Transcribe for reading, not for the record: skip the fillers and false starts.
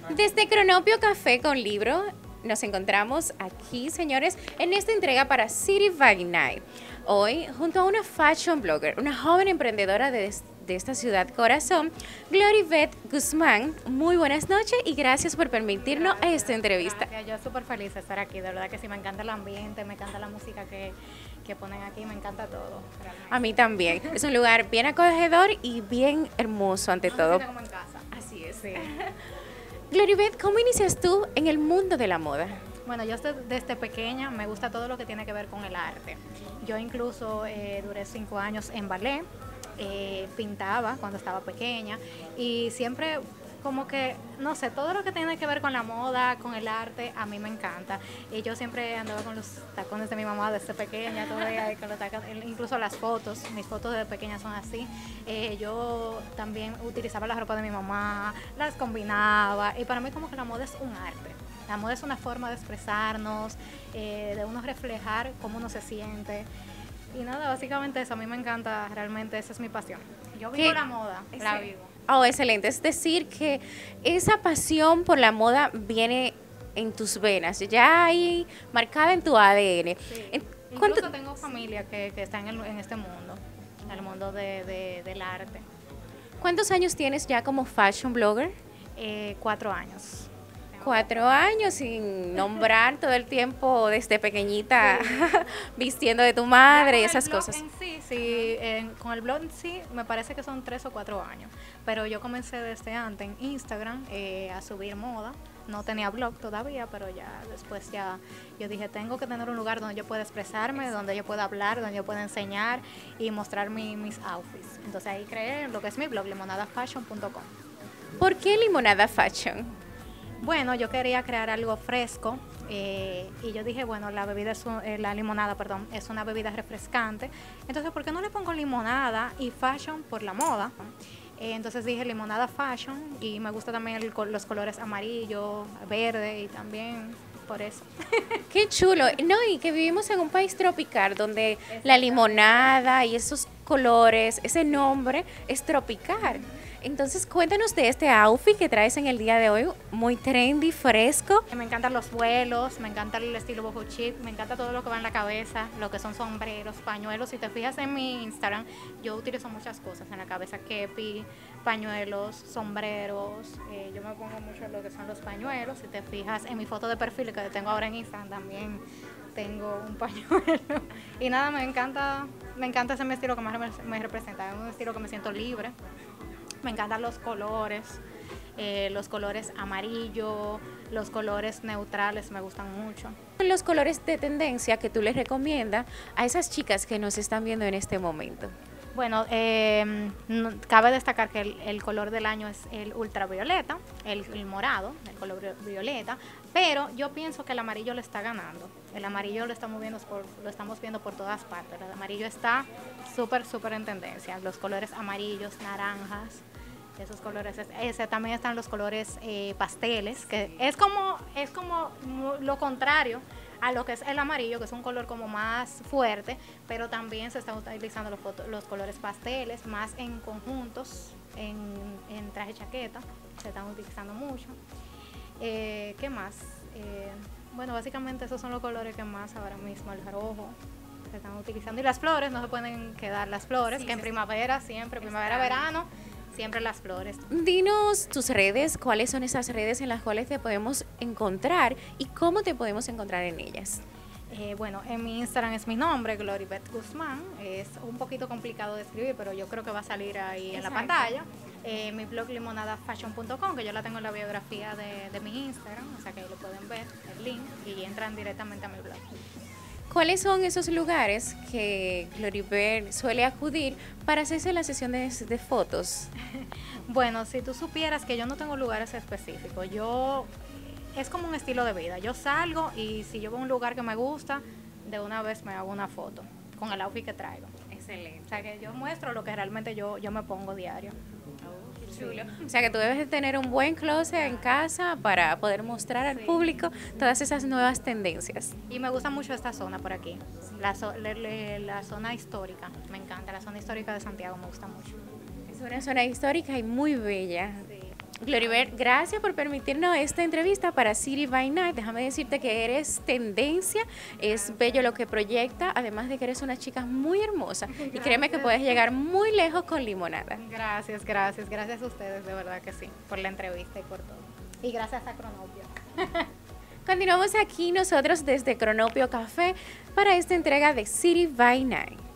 Desde Cronopio Café con Libro nos encontramos aquí, señores, en esta entrega para City by Night. Hoy, junto a una fashion blogger, una joven emprendedora de esta ciudad corazón, Gloribeth Guzmán. Muy buenas noches y gracias por permitirnos esta entrevista. Gracias, yo súper feliz de estar aquí, de verdad que sí, me encanta el ambiente, me encanta la música que ponen aquí, me encanta todo. Realmente. A mí también. Es un lugar bien acogedor y bien hermoso ante todo. Se siente como en casa. Así es. Sí. Gloribeth, ¿cómo inicias tú en el mundo de la moda? Bueno, yo desde pequeña me gusta todo lo que tiene que ver con el arte. Yo incluso duré 5 años en ballet, pintaba cuando estaba pequeña y siempre como que, no sé, todo lo que tiene que ver con la moda, con el arte, a mí me encanta. Y yo siempre andaba con los tacones de mi mamá desde pequeña, todavía con los tacones, incluso las fotos, mis fotos de pequeña son así. Yo también utilizaba la ropa de mi mamá, las combinaba y para mí como que la moda es un arte. La moda es una forma de expresarnos, de uno reflejar cómo uno se siente. Y nada, básicamente eso, a mí me encanta, realmente esa es mi pasión. Yo vivo la moda, la vivo. Oh, excelente. Es decir, que esa pasión por la moda viene en tus venas, ya ahí marcada en tu ADN. Sí. Incluso tengo familia que está en este mundo, en el mundo del arte. ¿Cuántos años tienes ya como fashion blogger? 4 añs. 4 años sin nombrar todo el tiempo desde pequeñita, sí. Vistiendo de tu madre y esas cosas. Con el blog en sí me parece que son 3 o 4 años, pero yo comencé desde antes en Instagram a subir moda. No tenía blog todavía, pero ya después yo dije, tengo que tener un lugar donde yo pueda expresarme, donde yo pueda hablar, donde yo pueda enseñar y mostrar mis outfits. Entonces ahí creé lo que es mi blog, limonadafashion.com. ¿Por qué Limonada Fashion? Bueno, yo quería crear algo fresco y yo dije, bueno, la limonada, perdón, es una bebida refrescante. Entonces, ¿por qué no le pongo limonada y fashion por la moda? Entonces dije limonada fashion y me gusta también los colores amarillo, verde y también por eso. Qué chulo. No, y que vivimos en un país tropical donde la limonada y esos colores, ese nombre es tropical. Entonces, cuéntanos de este outfit que traes en el día de hoy, muy trendy, fresco. Me encantan los vuelos, me encanta el estilo boho chic, me encanta todo lo que va en la cabeza, lo que son sombreros, pañuelos. Si te fijas en mi Instagram, yo utilizo muchas cosas en la cabeza, kepi, pañuelos, sombreros. Yo me pongo mucho lo que son los pañuelos. Si te fijas en mi foto de perfil que tengo ahora en Instagram, también tengo un pañuelo. Y nada, me encanta ese mi estilo que más me representa, es un estilo que me siento libre. Me encantan los colores amarillo, los colores neutrales me gustan mucho. Los colores de tendencia que tú les recomiendas a esas chicas que nos están viendo en este momento. Bueno, cabe destacar que el color del año es el ultravioleta, el morado, el color violeta, pero yo pienso que el amarillo le está ganando. El amarillo lo estamos viendo por todas partes. El amarillo está súper en tendencia. Los colores amarillos, naranjas, esos colores. También están los colores pasteles, que es como lo contrario a lo que es el amarillo, que es un color como más fuerte, pero también se están utilizando los colores pasteles, más en conjuntos, en traje chaqueta, se están utilizando mucho. ¿Qué más? Bueno, básicamente esos son los colores que más ahora mismo, el rojo, se están utilizando. Y las flores, no se pueden quedar las flores, sí, que en primavera siempre, verano, siempre las flores. Dinos tus redes, cuáles son esas redes en las cuales te podemos encontrar y cómo te podemos encontrar en ellas. Bueno, en mi Instagram es mi nombre, Gloribeth Guzmán. Es un poquito complicado de escribir, pero yo creo que va a salir ahí. Exacto. En la pantalla. Mi blog limonadafashion.com, que yo la tengo en la biografía de mi Instagram, o sea que ahí lo pueden ver, el link, y entran directamente a mi blog. ¿Cuáles son esos lugares que Gloribeth suele acudir para hacerse la sesión de fotos? Bueno, si tú supieras que yo no tengo lugares específicos, es como un estilo de vida. Yo salgo y si yo veo un lugar que me gusta, de una vez me hago una foto con el outfit que traigo. Excelente. O sea que yo muestro lo que realmente yo me pongo diario. Chulo. O sea que tú debes de tener un buen closet en casa para poder mostrar al público todas esas nuevas tendencias. Y me gusta mucho esta zona por aquí, la zona histórica, me encanta, la zona histórica de Santiago me gusta mucho. Es una zona histórica y muy bella. Sí. Gloribert, gracias por permitirnos esta entrevista para City by Night. Déjame decirte que eres tendencia, es bello lo que proyecta, además de que eres una chica muy hermosa. Y créeme que puedes llegar muy lejos con Limonada. Gracias a ustedes, de verdad que sí, por la entrevista y por todo. Y gracias a Cronopio. Continuamos aquí nosotros desde Cronopio Café para esta entrega de City by Night.